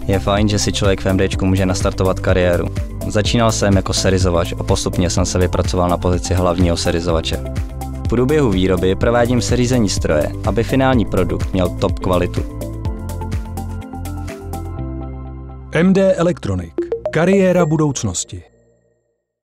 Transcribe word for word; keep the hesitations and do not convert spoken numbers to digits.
Je fajn, že si člověk v MDčku může nastartovat kariéru. Začínal jsem jako serizovač a postupně jsem se vypracoval na pozici hlavního serizovače. V průběhu výroby provádím seřízení stroje, aby finální produkt měl top kvalitu. M D Electronic. Kariéra budoucnosti.